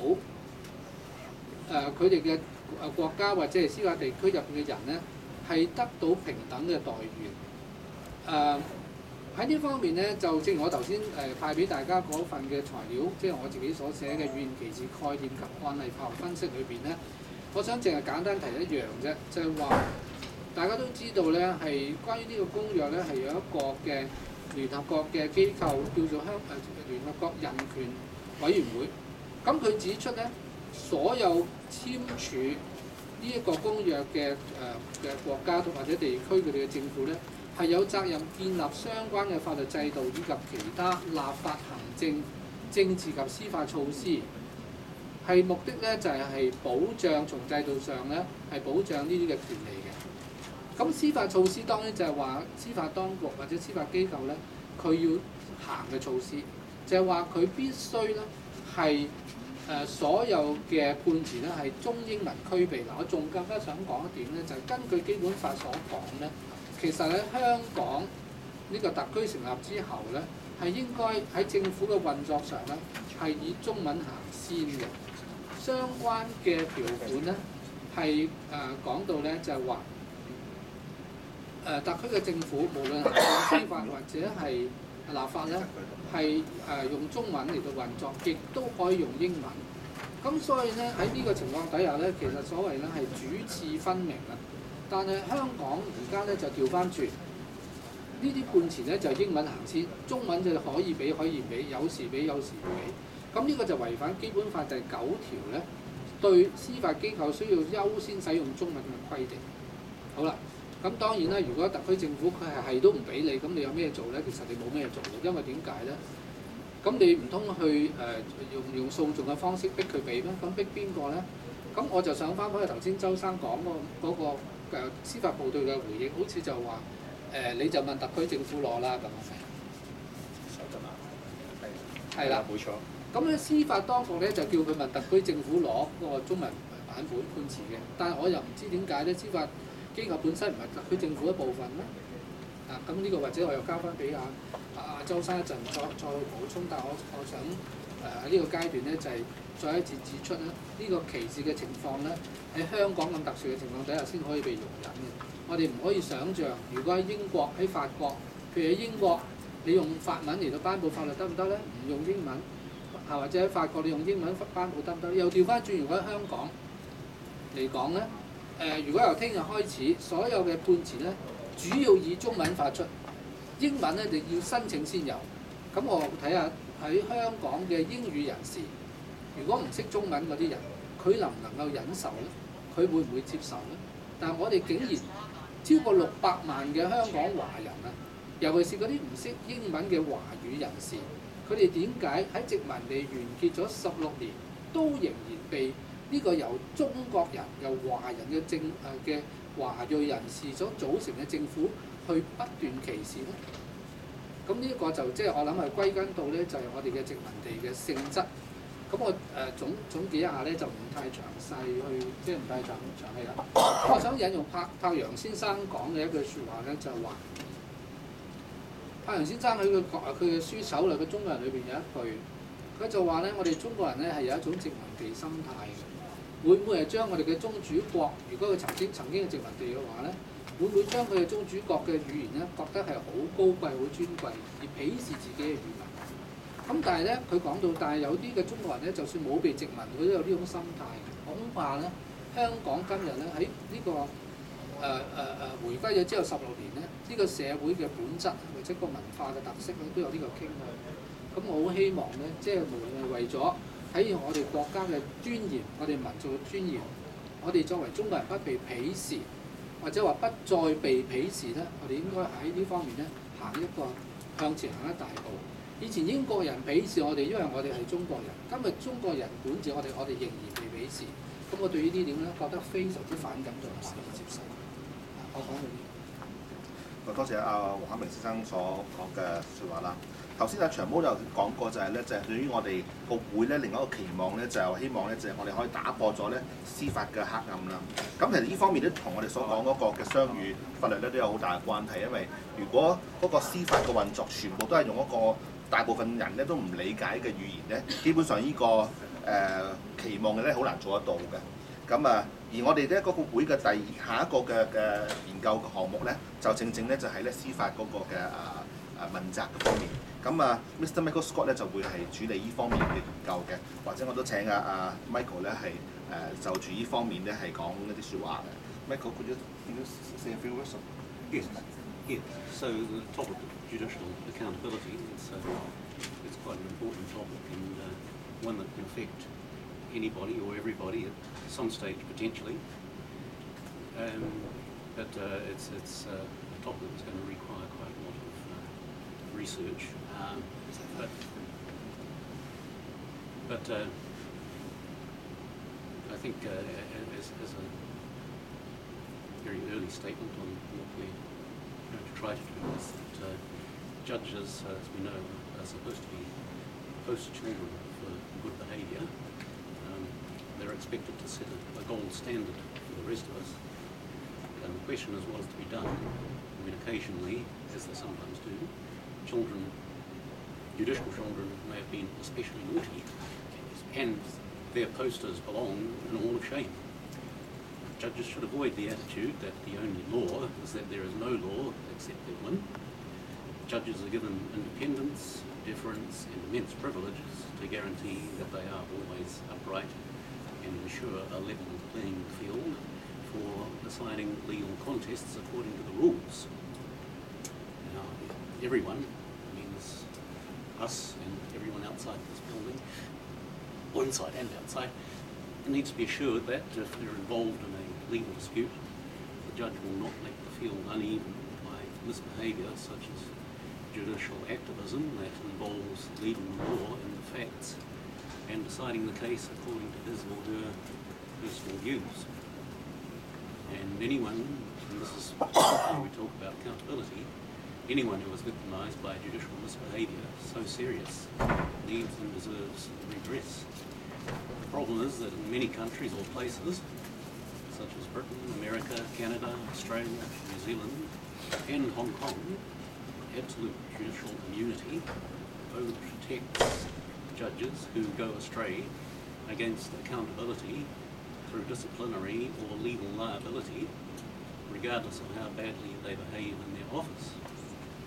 佢哋嘅國家或者係司法地區入邊嘅人咧係得到平等嘅待遇。喺呢方面咧，就正如我頭先派俾大家嗰份嘅材料，即係我自己所寫嘅語言歧視概念及案例法學分析裏邊咧，我想淨係簡單提一樣啫，就係話。大家都知道咧，係關於呢個公約咧，係有一個嘅聯合國嘅機構叫做聯合國人權委員會。咁佢指出咧，所有簽署呢一個公約嘅國家或者地區佢哋嘅政府咧，係有責任建立相關嘅法律制度以及其他立法、行政、政治及司法措施，係目的咧就係保障從制度上咧係保障呢啲嘅權利嘅。咁司法措施當然就係話司法當局或者司法機構咧，佢要行嘅措施，就係話佢必須咧係所有嘅判詞咧係中英文區別。嗱，我仲更加想講一點咧，就係根據基本法所講咧，其實喺香港呢個特區成立之後咧，係應該喺政府嘅運作上咧係以中文行先嘅。相關嘅條款咧係講到咧就係話。特區嘅政府無論係司法或者係立法咧，係用中文嚟到運作，亦都可以用英文。咁所以咧喺呢個情況底下咧，其實所謂咧係主次分明啦。但係香港而家咧就調翻轉，呢啲判詞咧就英文行先，中文就可以俾可以唔俾，有時俾有時唔俾。咁呢個就違反基本法第9條咧，對司法機構需要優先使用中文嘅規定。好啦。咁當然啦，如果特區政府佢係都唔俾你，咁你有咩做咧？其實你冇咩做嘅，因為點解咧？咁你唔通去用訴訟嘅方式逼佢俾咩？咁逼邊個咧？咁我就想翻去頭先周生講嗰個司法部隊嘅回應，好似就話你就問特區政府攞啦咁。係啦，冇錯。咁咧司法當局咧就叫佢問特區政府攞嗰個中文版本判詞嘅，但係我又唔知點解咧司法機構本身唔係特區政府一部分咧，咁呢個或者我又交翻俾阿周生一陣再去補充，但係我想喺呢個階段咧就係再一次指出咧，呢個歧視嘅情況咧喺香港咁特殊嘅情況底下先可以被容忍嘅。我哋唔可以想像，如果喺英國、喺法國譬如喺英國，你用法文嚟到頒布法律得唔得咧？唔用英文，或者喺法國你用英文頒布得唔得？又調翻轉，如果喺香港嚟講咧，如果由聽日開始，所有嘅判詞咧，主要以中文發出，英文咧就要申請先有。咁我睇下喺香港嘅英語人士，如果唔識中文嗰啲人，佢能唔能夠忍受咧？佢會唔會接受咧？但係我哋竟然超過600萬嘅香港華人啊，尤其是嗰啲唔識英文嘅華語人士，佢哋點解喺殖民地完結咗16年，都仍然被呢個由中國人、由華人嘅華裔人士所組成嘅政府去不斷歧視咧？咁呢一個就即係我諗係歸根到咧，就係我哋嘅殖民地嘅性質。咁我總結一下咧，就唔太詳細去，即係唔太詳細啦。我想引用柏楊先生講嘅一句説話咧，就係話柏楊先生喺佢嘅書手裏嘅中國人裏邊有一句，佢就話咧，我哋中國人咧係有一種殖民地心態嘅，會唔會係將我哋嘅宗主國，如果佢曾經係殖民地嘅話咧？會唔會將佢嘅宗主國嘅語言咧覺得係好高貴、好尊貴，而鄙視自己嘅語文？咁但係咧，佢講到，但係有啲嘅中國人咧，就算冇被殖民，佢都有呢種心態。恐怕咧，香港今日咧喺呢個回歸咗之後16年咧，呢個社會嘅本質或者個文化嘅特色咧，都有呢個傾向。咁我好希望咧，即係無論係為咗喺我哋國家嘅尊嚴、我哋民族嘅尊嚴，我哋作為中國人不被鄙視。或者話不再被鄙視咧，我哋應該喺呢方面咧向前行一大步。以前英國人鄙視我哋，因為我哋係中國人。今日中國人管治我哋仍然被鄙視。咁我對呢啲點咧覺得非常之反感，就唔可以接受。我講到呢。 多謝阿黃克明先生所講嘅説話啦。頭先阿長毛就講過就係咧，就係對於我哋個會咧，另一個期望咧，就係希望咧，就係我哋可以打破咗咧司法嘅黑暗啦。咁其實呢方面咧，同我哋所講嗰個嘅雙語法律咧都有好大嘅關係，因為如果嗰個司法嘅運作全部都係用一個大部分人咧都唔理解嘅語言咧，基本上呢個期望嘅咧好難做得到嘅。咁啊，而我哋咧嗰個會嘅下一個嘅研究嘅項目咧，就正咧就係咧司法嗰個嘅問責嘅方面。咁啊 ，Mr. Michael Scott 咧就會係處理呢方面嘅研究嘅，或者我都請阿 Michael 咧係就住呢方面咧係講一啲説話嘅。Michael, could you say a few words? Yes. Yeah. So the topic of judicial accountability it's quite an important topic and one that can affect anybody or everybody at some stage potentially. But it's a topic that's going to require quite a lot of research. But I think as a very early statement on what we're going to try to do is that judges, as we know, are supposed to be poster children for good behaviour. They're expected to set a gold standard for the rest of us. And the question is what is to be done when occasionally, as they sometimes do, judicial children may have been especially naughty and their posters belong in a wall of shame. Judges should avoid the attitude that the only law is that there is no law except that one. Judges are given independence, deference and immense privileges to guarantee that they are always upright and ensure a level playing field for deciding legal contests according to the rules. Now, everyone means us and everyone outside this building, or inside and outside, needs to be assured that if they're involved in a legal dispute, the judge will not make them feel uneven by misbehaviour such as judicial activism that involves leading the law in the facts and deciding the case according to his or her personal views. And anyone, and this is when we talk about accountability, anyone who is victimised by judicial misbehaviour so serious needs and deserves redress. The problem is that in many countries or places, such as Britain, America, Canada, Australia, New Zealand and Hong Kong, absolute judicial immunity overprotects judges who go astray against accountability through disciplinary or legal liability, regardless of how badly they behave in their office.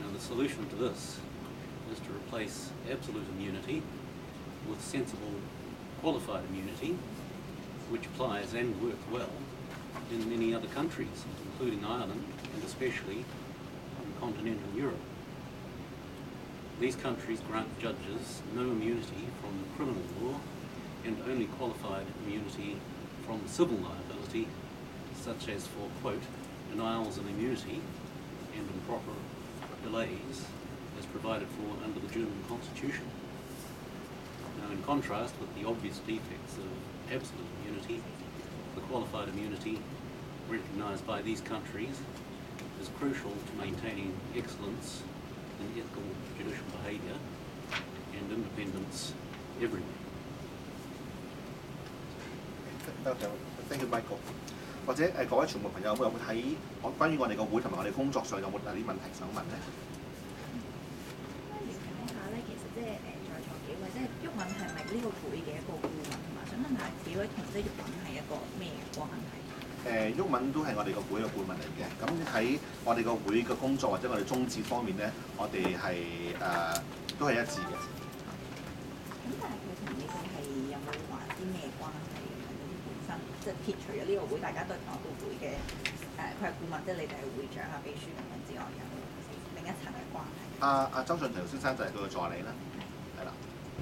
Now the solution to this is to replace absolute immunity with sensible qualified immunity, which applies and works well in many other countries, including Ireland and especially in continental Europe. These countries grant judges no immunity from criminal law and only qualified immunity from civil liability, such as for, quote, denials of immunity and improper delays as provided for under the German Constitution. Now, in contrast with the obvious defects of absolute immunity, the qualified immunity recognised by these countries is crucial to maintaining excellence in ethical judicial behaviour and independence everywhere. Thank you, Michael。或者各位傳媒朋友有冇睇關於我哋個會同埋我哋工作上有冇啲問題想問咧？ 要睇下咧，其實即係在座幾位，即係毓民係咪呢個會嘅一個顧問，同埋想問下幾位同即係毓民係一個咩關係？ 毓民都係我哋個會嘅顧問嚟嘅。咁喺我哋個會嘅工作或者我哋宗旨方面咧，我哋係都係一致嘅。 咁但係佢同你哋係有冇話啲咩關係？本身即係撇除咗呢個會，大家都係同一個會嘅佢係顧問，即係你哋係會長啊、秘書咁樣之外，有另一層嘅關係。 周俊強先生就係佢嘅助理啦，係啦。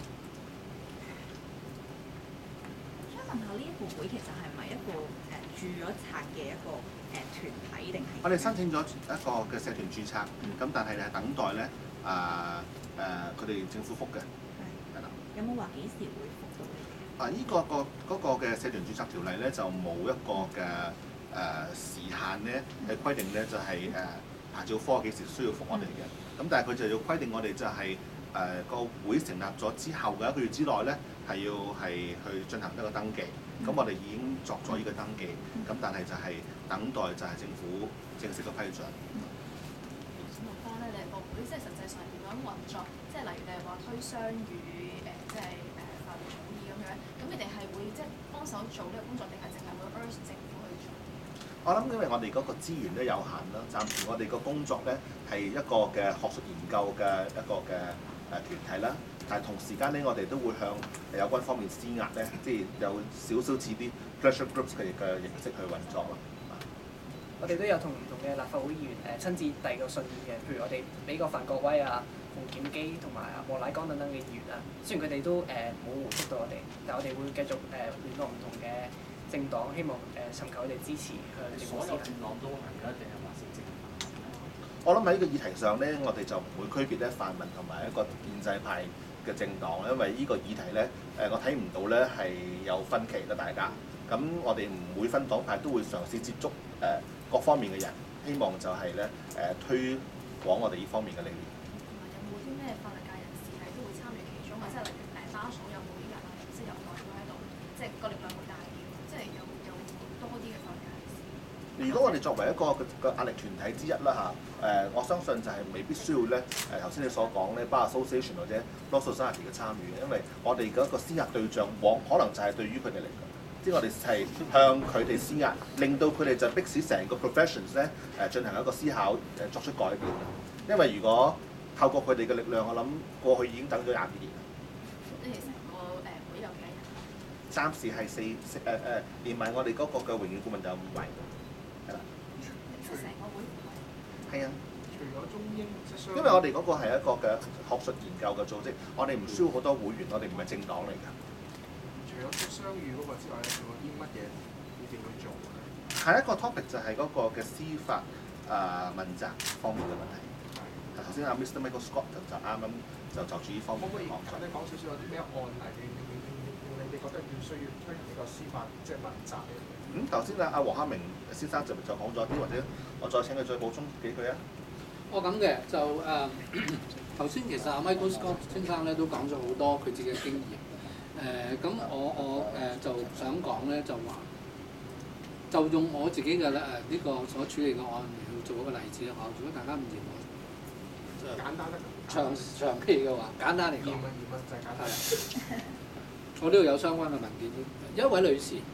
想問下呢一個會其實係咪一個註咗冊嘅一個團體定係？ 我哋申請咗一個嘅社團註冊，咁但係係等待咧佢哋政府覆嘅，係啦。 有冇話幾時會覆到你哋？ 依個嘅社團註冊條例咧就冇一個嘅時限咧係規定咧就係牌照科幾時需要覆我哋嘅，咁但係佢就要規定我哋就係個會成立咗之後嘅1個月之內咧係要去進行一個登記，咁我哋已經作咗呢個登記，咁但係就係等待就係政府正式嘅批准。 想問翻咧，你個會即係實際上點樣運作？即係例如你係話推商與即係法律草擬咁樣，咁你哋係會即係幫手做呢個工作，定係淨係會 urge 政府去做？ 我諗因為我哋嗰個資源都有限啦，暫時我哋個工作咧係一個嘅學術研究嘅一個嘅團體啦，但係同時間咧我哋都會向有關方面施壓咧，即係有少少似啲 pressure groups 嘅形式去運作咯。 我哋都有同唔同嘅立法會議員親自遞個信件嘅，譬如我哋俾個范國威啊、馮檢基同埋莫乃光等等嘅議員啊，雖然佢哋都冇回覆到我哋，但我哋會繼續聯絡唔同嘅政黨，希望尋求佢哋支持向政府施行。政黨都係㗎，定係話成政府？ 我諗喺呢個議題上咧，我哋就唔會區別咧泛民同埋一個建制派嘅政黨，因為呢個議題咧我睇唔到咧係有分歧嘅大家。咁我哋唔會分黨派，都會嘗試接觸各方面嘅人，希望就係咧推廣我哋呢方面嘅理念。 有冇啲咩法律界人士係都會參與其中啊？即係例如巴嫂有冇啲人啊，即係有代表喺度，即係個力量會大啲，即係有多啲嘅法律界人士。 如果我哋作為一個壓力團體之一啦我相信就係未必需要咧頭先你所講咧 Bar Association 或者 Law Society 嘅參與，因為我哋嗰個施壓對象可能就係對於佢哋嚟講。即係我哋係向佢哋施壓，令到佢哋就迫使成個 professions 咧進行一個思考作出改變。因為如果透過佢哋嘅力量，我諗過去已經等咗20幾年。 你哋成個會有幾多人？ 暫時係連埋我哋嗰個嘅榮譽顧問就5位，係啦。 即係成個會唔係？ 係啊。 除咗中英即係因為我哋嗰個係一個嘅學術研究嘅組織，我哋唔需要好多會員，我哋唔係政黨嚟㗎。 除咗相遇嗰個之外咧，仲有啲乜嘢你哋會做嘅咧？ 下一個 topic 就係嗰個嘅司法問責方面嘅問題。頭先阿 Mr. Michael Scott 就啱啱就住呢方面可唔可以講咗。 講少少有啲咩案例令你哋覺得要需要推行呢個司法即係問責嘅？ 頭先阿黃克明先生就講咗啲，或者我再請佢再補充幾句啊。 我咁嘅就頭先其實阿 Michael Scott 先生咧都講咗好多佢自己嘅經驗。咁我就想講咧，就話就用我自己嘅呢個所處理嘅案嚟去做一個例子啦。如果大家唔嫌我簡單得長篇嘅話，簡單嚟講， 驗就係簡單。 我呢度有相關嘅文件。有一位女士，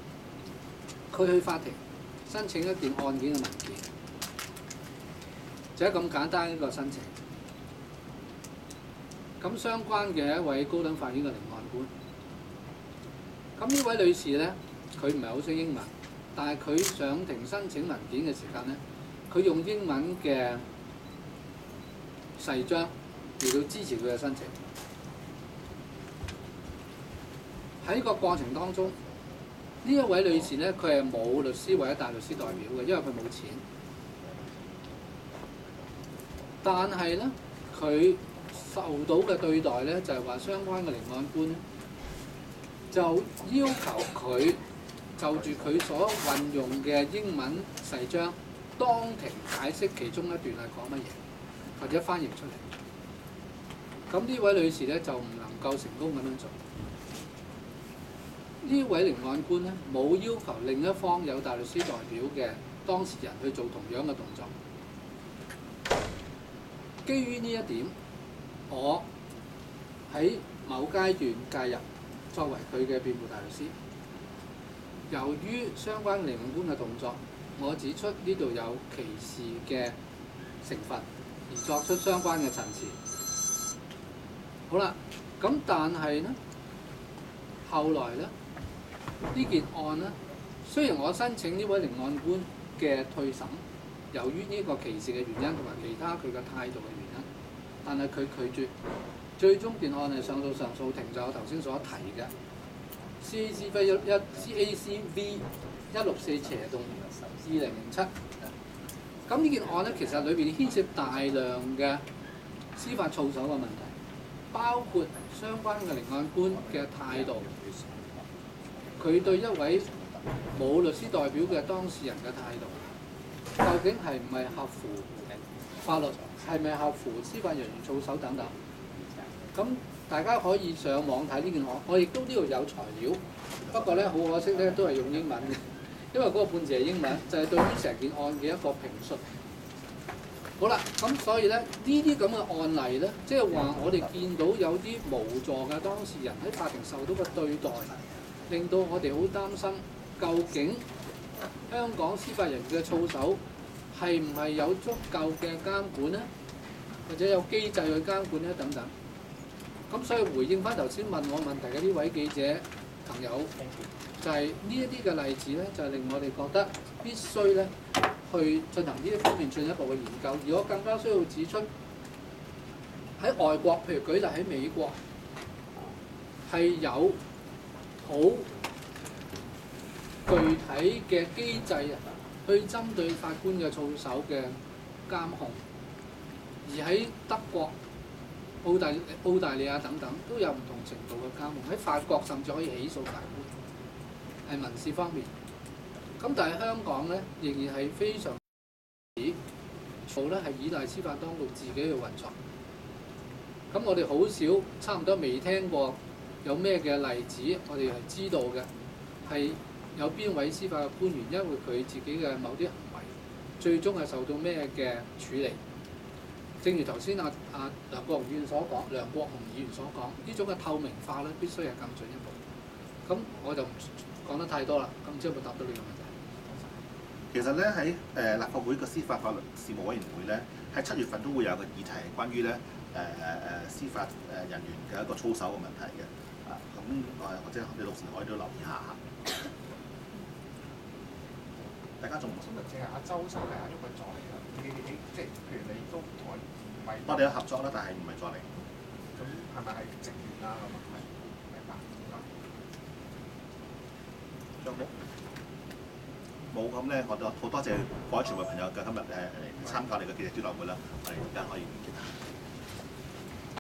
佢去法庭申請一件案件嘅文件， 就係咁簡單一個申請。咁相關嘅一位高等法院嘅聆案官，咁呢位女士咧，佢唔係好識英文，但係佢上庭申請文件嘅時間咧，佢用英文嘅誓章嚟到支持佢嘅申請。喺個過程當中，呢一位女士咧，佢係冇律師或者大律師代表嘅，因為佢冇錢。但係咧，佢受到嘅對待咧，就係話相關嘅聆案官咧，就要求佢就住佢所運用嘅英文誓章，當庭解釋其中一段係講乜嘢，或者翻譯出嚟。咁呢位女士咧就唔能夠成功咁樣做。呢位聆案官咧冇要求另一方有大律師代表嘅當事人去做同樣嘅動作。基於呢一點，我喺某階段介入，作為佢嘅辯護大律師。由於相關聆案官嘅動作，我指出呢度有歧視嘅成分，而作出相關嘅陳詞。好啦，咁但係呢，後來呢，呢件案呢，雖然我申請呢位聆案官嘅退審，由於呢個歧視嘅原因同埋其他佢嘅態度嘅原因，但係佢拒絕。最終件案係上到上訴庭，就我頭先所提嘅 CACV 164/2007。咁呢件案咧，其實裏邊牽涉大量嘅司法操守嘅問題，包括相關嘅聆案官嘅態度，佢對一位冇律師代表嘅當事人嘅態度，究竟係唔係合乎法律，係咪合乎司法人員操守等等。咁大家可以上網睇呢件案，我亦都呢度有材料，不過咧好可惜咧都係用英文嘅，因為嗰個判詞係英文，就係對於成件案嘅一個評述。好啦，咁所以咧呢啲咁嘅案例咧，即係話我哋見到有啲無助嘅當事人喺法庭受到嘅對待，令到我哋好擔心，究竟香港司法人員嘅操守係唔係有足夠嘅監管咧，或者有機制去監管咧等等。咁所以回應翻頭先問我問題嘅呢位記者朋友，就係呢一啲嘅例子咧，就係令我哋覺得必須咧去進行呢一方面進一步嘅研究。而我更加需要指出，喺外國，譬如舉例喺美國，係有好具體嘅機制啊，去針對法官嘅操守嘅監控。而喺德國、澳大利亞等等都有唔同程度嘅監控，喺法國甚至可以起訴法官，係民事方面。咁但係香港咧，仍然係非常做咧係依賴司法當局自己去運作。咁我哋好少，差唔多未聽過有咩嘅例子，我哋係知道嘅係有邊位司法嘅官員因為佢自己嘅某啲行為，最終係受到咩嘅處理。正如頭先梁國雄議員所講，呢種嘅透明化咧，必須係更進一步。咁我就唔講得太多啦。咁唔知有冇答到呢個問題？ 其實咧喺立法會嘅司法法律事務委員會咧，喺7月份都會有個議題係關於咧司法人員嘅一個操守嘅問題嘅。咁或者你到時可以都留意下。大家仲唔想問，淨係阿周生係一個助理啦。即係譬如你都同佢唔係， 我哋有合作啦，但係唔係助理。 咁係咪係職員啦？咁啊，明白。 仲有冇？冇咁咧，我都好多謝各位傳媒朋友嘅今日嚟參加你嘅記者招待會啦。我哋而家可以。